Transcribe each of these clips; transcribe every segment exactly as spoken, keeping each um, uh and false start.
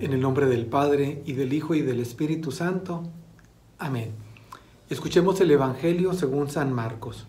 En el nombre del Padre, y del Hijo, y del Espíritu Santo. Amén. Escuchemos el Evangelio según San Marcos.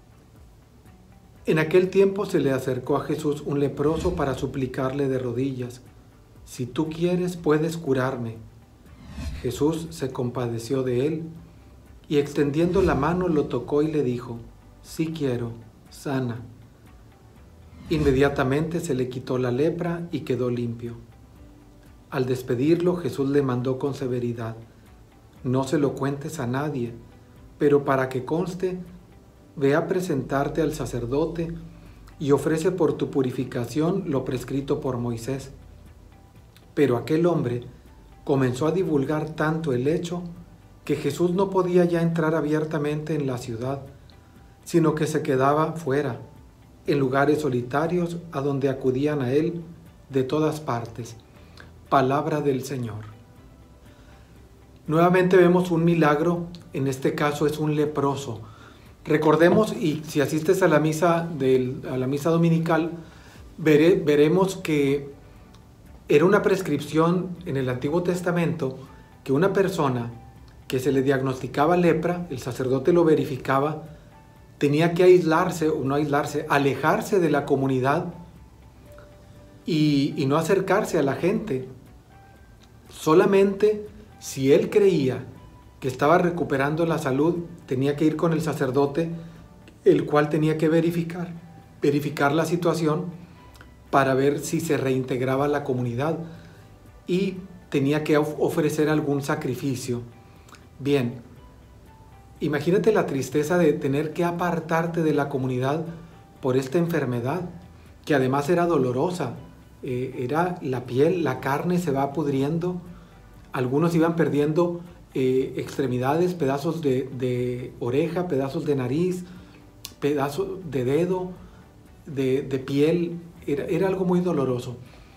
En aquel tiempo se le acercó a Jesús un leproso para suplicarle de rodillas: «Si tú quieres, puedes curarme». Jesús se compadeció de él, y extendiendo la mano lo tocó y le dijo: «Sí quiero, sana». Inmediatamente se le quitó la lepra y quedó limpio. Al despedirlo, Jesús le mandó con severidad: «No se lo cuentes a nadie, pero para que conste, ve a presentarte al sacerdote y ofrece por tu purificación lo prescrito por Moisés». Pero aquel hombre comenzó a divulgar tanto el hecho que Jesús no podía ya entrar abiertamente en la ciudad, sino que se quedaba fuera, en lugares solitarios a donde acudían a él de todas partes. Palabra del Señor. Nuevamente vemos un milagro, en este caso es un leproso. Recordemos, y si asistes a la misa, del, a la misa dominical, veré, veremos que era una prescripción en el Antiguo Testamento que una persona que se le diagnosticaba lepra, el sacerdote lo verificaba, tenía que aislarse, o no aislarse, alejarse de la comunidad y, y no acercarse a la gente. Solamente si él creía que estaba recuperando la salud, tenía que ir con el sacerdote, el cual tenía que verificar, verificar la situación para ver si se reintegraba a la comunidad y tenía que ofrecer algún sacrificio. Bien, imagínate la tristeza de tener que apartarte de la comunidad por esta enfermedad, que además era dolorosa. Eh, era la piel, la carne se va pudriendo, algunos iban perdiendo eh, extremidades, pedazos de, de oreja, pedazos de nariz, pedazos de dedo, de, de piel, era, era algo muy doloroso.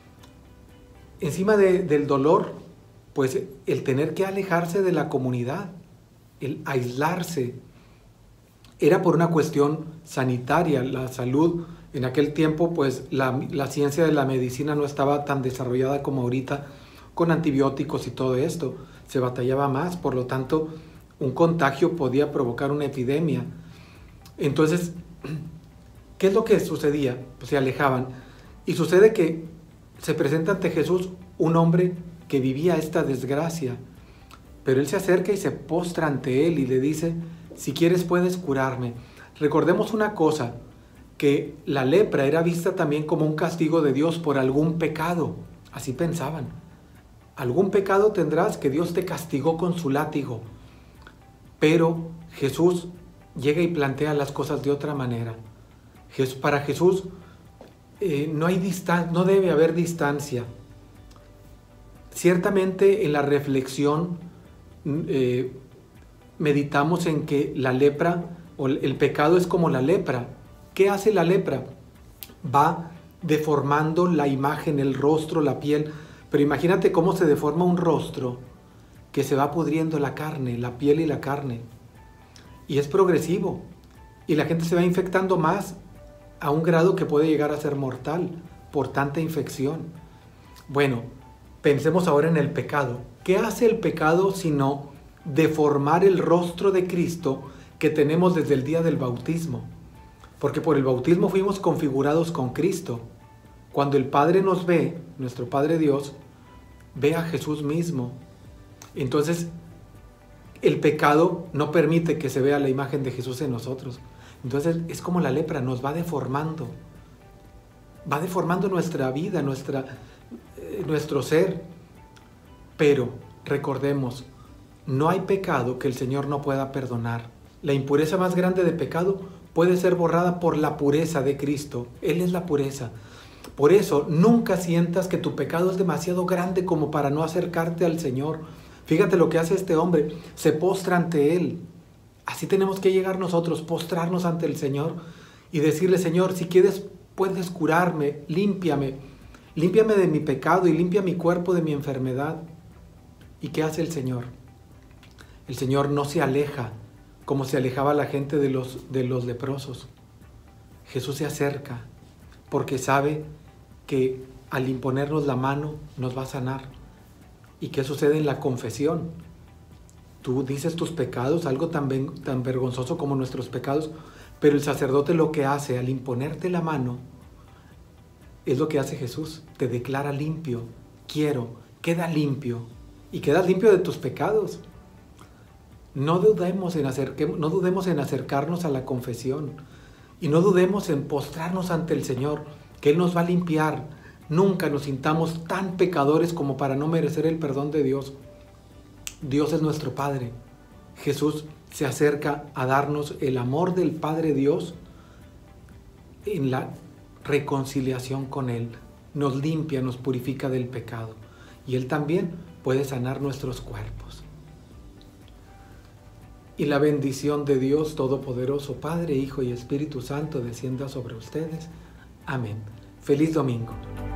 Encima de, del dolor, pues el tener que alejarse de la comunidad, el aislarse, era por una cuestión sanitaria, la salud. En aquel tiempo, pues la, la ciencia de la medicina no estaba tan desarrollada como ahorita, con antibióticos y todo esto. Se batallaba más, por lo tanto, un contagio podía provocar una epidemia. Entonces, ¿qué es lo que sucedía? Pues se alejaban. Y sucede que se presenta ante Jesús un hombre que vivía esta desgracia, pero él se acerca y se postra ante él y le dice: «Si quieres, puedes curarme». Recordemos una cosa, que la lepra era vista también como un castigo de Dios por algún pecado. Así pensaban. Algún pecado tendrás que Dios te castigó con su látigo. Pero Jesús llega y plantea las cosas de otra manera. Para Jesús eh, no hay distan- no debe haber distancia. Ciertamente en la reflexión eh, meditamos en que la lepra o el pecado es como la lepra. ¿Qué hace la lepra? Va deformando la imagen, el rostro, la piel. Pero imagínate cómo se deforma un rostro, que se va pudriendo la carne, la piel y la carne. Y es progresivo. Y la gente se va infectando más a un grado que puede llegar a ser mortal por tanta infección. Bueno, pensemos ahora en el pecado. ¿Qué hace el pecado sino deformar el rostro de Cristo que tenemos desde el día del bautismo? Porque por el bautismo fuimos configurados con Cristo. Cuando el Padre nos ve, nuestro Padre Dios, ve a Jesús mismo. Entonces, el pecado no permite que se vea la imagen de Jesús en nosotros. Entonces, es como la lepra, nos va deformando. Va deformando nuestra vida, nuestra, eh, nuestro ser. Pero, recordemos, no hay pecado que el Señor no pueda perdonar. La impureza más grande de pecado puede ser borrada por la pureza de Cristo. Él es la pureza. Por eso, nunca sientas que tu pecado es demasiado grande como para no acercarte al Señor. Fíjate lo que hace este hombre, se postra ante Él. Así tenemos que llegar nosotros, postrarnos ante el Señor y decirle: Señor, si quieres, puedes curarme, límpiame. Límpiame de mi pecado y limpia mi cuerpo de mi enfermedad. ¿Y qué hace el Señor? El Señor no se aleja como se alejaba la gente de los, de los leprosos. Jesús se acerca porque sabe que al imponernos la mano nos va a sanar. ¿Y qué sucede en la confesión? Tú dices tus pecados, algo tan, tan vergonzoso como nuestros pecados, pero el sacerdote lo que hace al imponerte la mano es lo que hace Jesús, te declara limpio, quiero, queda limpio, y quedas limpio de tus pecados. No dudemos en acerque, no dudemos en acercarnos a la confesión, y no dudemos en postrarnos ante el Señor, que Él nos va a limpiar. Nunca nos sintamos tan pecadores como para no merecer el perdón de Dios. Dios es nuestro Padre. Jesús se acerca a darnos el amor del Padre Dios en la reconciliación con Él. Nos limpia, nos purifica del pecado. Y Él también puede sanar nuestros cuerpos. Y la bendición de Dios Todopoderoso, Padre, Hijo y Espíritu Santo, descienda sobre ustedes. Amén. Feliz domingo.